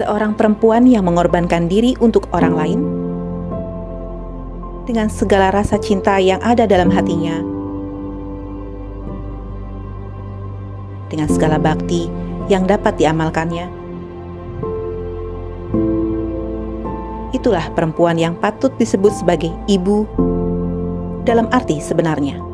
Seorang perempuan yang mengorbankan diri untuk orang lain dengan segala rasa cinta yang ada dalam hatinya, dengan segala bakti yang dapat diamalkannya. Itulah perempuan yang patut disebut sebagai ibu dalam arti sebenarnya.